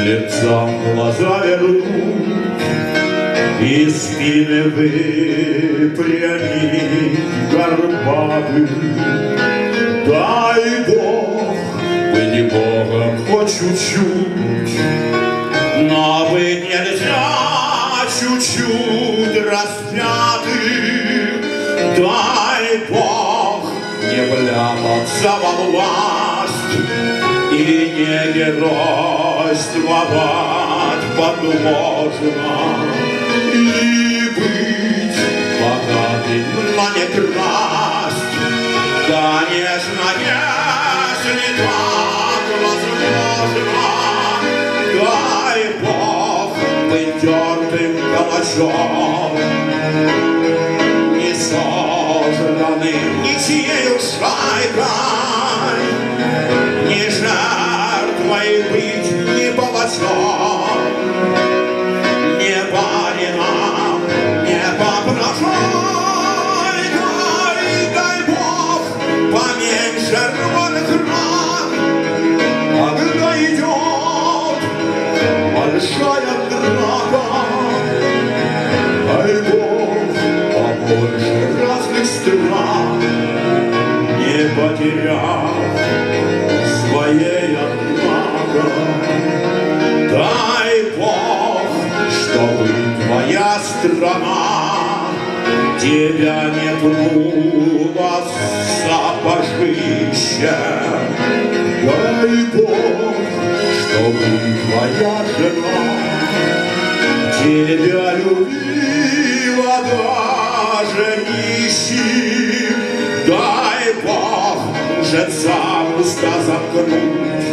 слепцам глаза вернуть и спины выпрямить горбатым. Дай Бог быть Богом хоть чуть-чуть, но быть нельзя чуть-чуть распятым. Дай Бог не вляпаться во власть и не геройствовать подложно, и быть богатым, но не красть. Конечно, если так возможно, дай Бог быть тертым калачом, не сожранным ничьею шайкой, не жертвой быть, не палачом, не барином, не попрошайкой. Дай Бог поменьше рваных ран, когда идет большая драка. Дай Бог побольше разных стран, не потеряв своей однако. Дай Бог, чтобы твоя страна тебя не пнула сапожище. Дай Бог, чтобы твоя жена тебя любила даже нищим. Дай Бог лжецам уста замкнуть,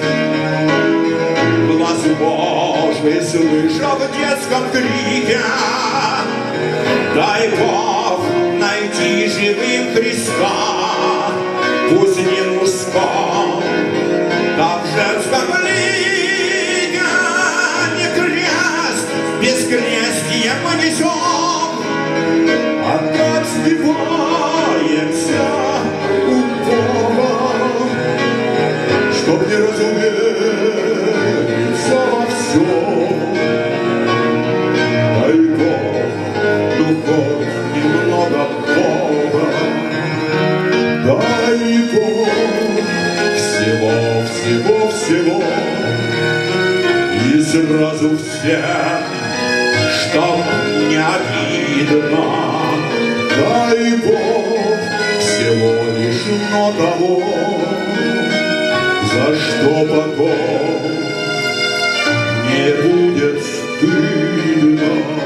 глаз Божий слыша в детском крике. Дай Бог найти живым Христа, пусть не мужском, так в женском лике. Не крест, без крестья мы несем, а как сбиваемся у Бога, чтоб не разувериться во всем. Дай Бог, ну хоть немного Бога. Дай Бог всего, всего, всего, и сразу всем, чтоб не обидно. Дай Бог всего лишь, но того, за что потом не будет стыдно.